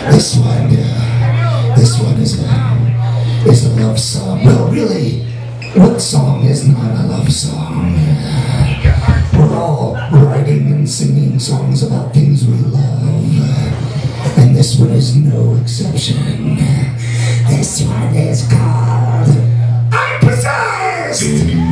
This one is a love song. Well, really, what song is not a love song? We're all writing and singing songs about things we love, and this one is no exception. This one is called I'm Possessed!